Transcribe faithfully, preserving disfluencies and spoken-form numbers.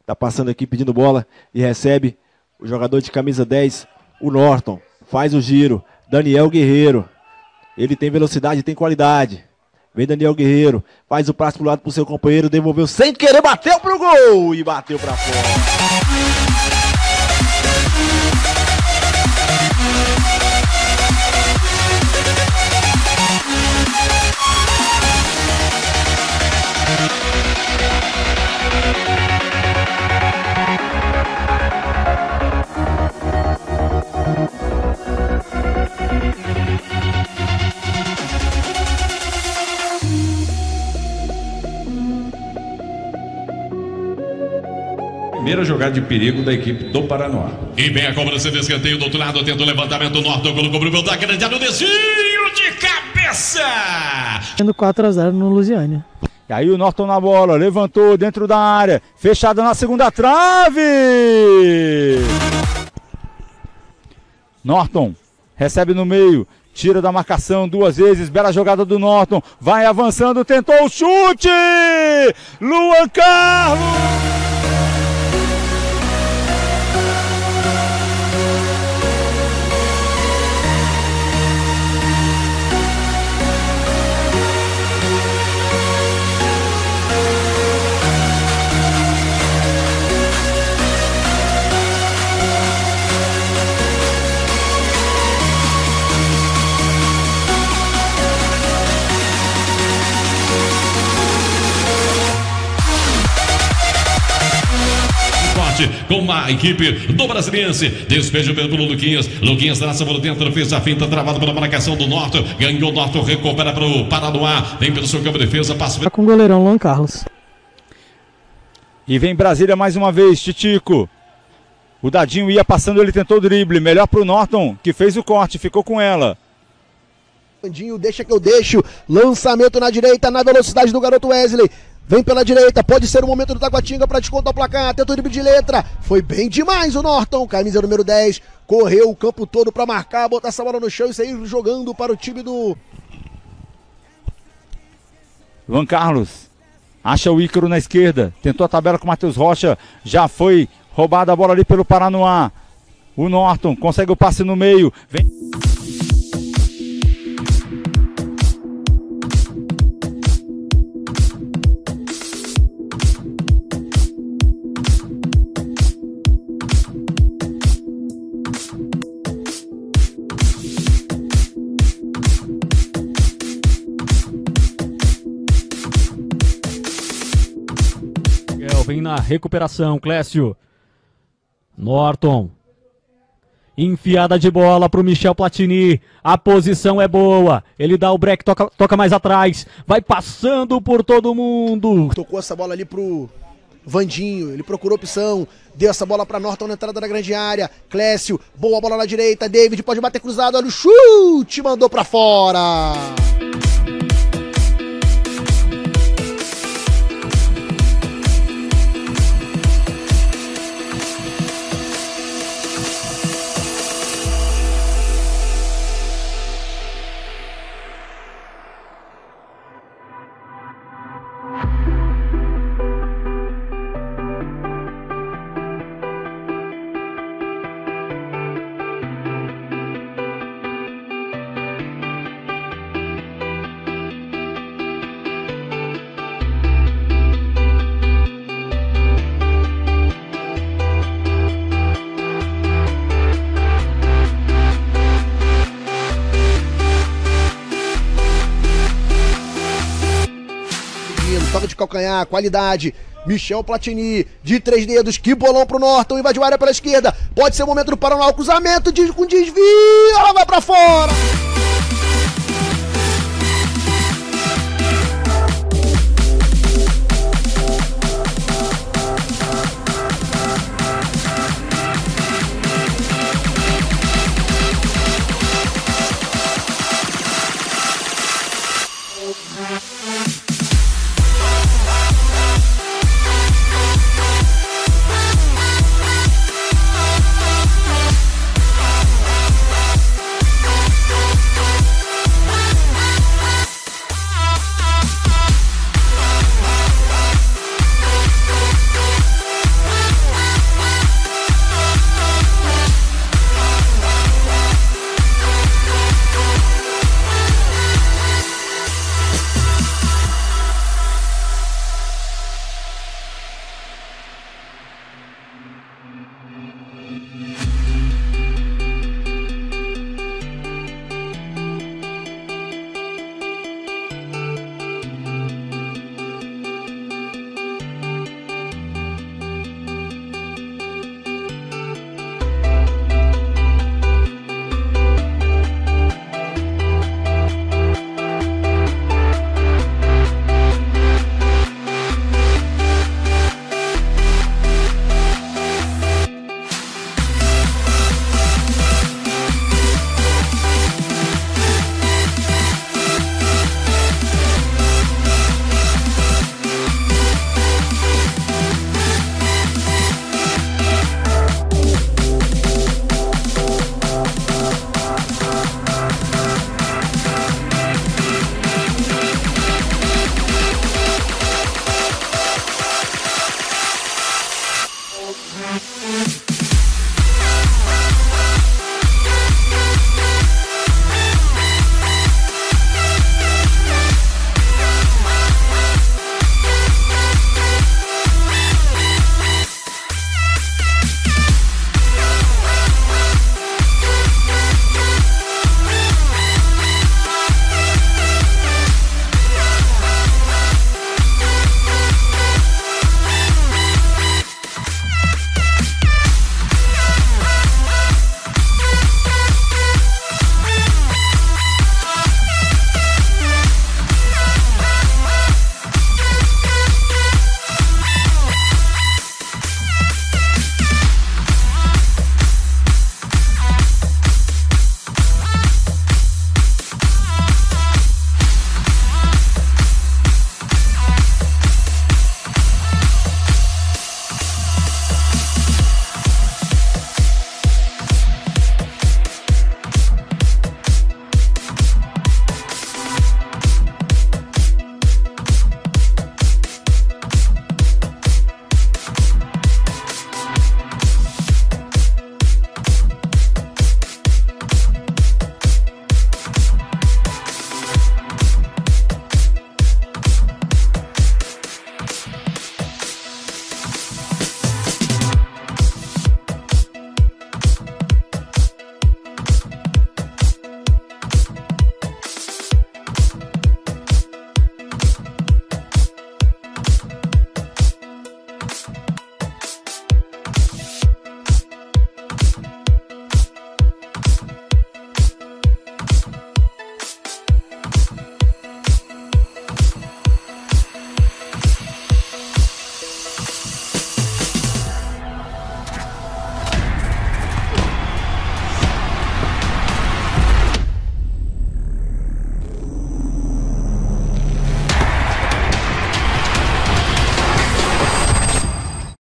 Tá passando aqui pedindo bola e recebe o jogador de camisa dez, o Norton. Faz o giro. Daniel Guerreiro. Ele tem velocidade, tem qualidade. Vem Daniel Guerreiro. Faz o passe pro lado pro seu companheiro. Devolveu sem querer. Bateu pro gol. E bateu pra fora. Primeira jogada de perigo da equipe do Paranoá. E vem a cobrança de escanteio do outro lado, tenta o levantamento do Norton, colocou pro meu da grande área, o desvio de cabeça! Tendo quatro a zero no Lusiânia. E aí o Norton na bola, levantou dentro da área, fechada na segunda trave! Norton recebe no meio, tira da marcação duas vezes, bela jogada do Norton, vai avançando, tentou o chute! Luan Carlos! Com a equipe do Brasiliense, despeja pelo Luquinhas, Luquinhas traça por dentro, fez a finta, travado pela marcação do Norton, ganhou o Norton, recupera para o Paranoá, vem pelo seu campo de defesa, passa... Tá com o goleirão Luan Carlos. E vem Brasília mais uma vez, Titico. O Dadinho ia passando, ele tentou o drible, melhor pro Norton, que fez o corte, ficou com ela. Dandinho, deixa que eu deixo, lançamento na direita, na velocidade do garoto Wesley. Vem pela direita, pode ser o momento do Taguatinga para descontar o placar, tenta o drible de letra, foi bem demais o Norton, camisa número dez, correu o campo todo para marcar, botar essa bola no chão e sair jogando para o time do... Luan Carlos, acha o Ícaro na esquerda, tentou a tabela com o Matheus Rocha, já foi roubada a bola ali pelo Paranoá, o Norton consegue o passe no meio, vem... Vem na recuperação, Clécio. Norton. Enfiada de bola pro Michel Platini. A posição é boa. Ele dá o break, toca, toca mais atrás. Vai passando por todo mundo. Tocou essa bola ali pro Vandinho. Ele procurou opção. Deu essa bola pra Norton na entrada da grande área. Clécio, boa bola na direita. David pode bater cruzado. Olha o chute. Mandou pra fora. Toca de calcanhar, qualidade. Michel Platini, de três dedos, que bolão pro Norton, invadiu a área pela esquerda. Pode ser o momento do Paraná, o cruzamento de, com desvio, ela vai pra fora. Tchau.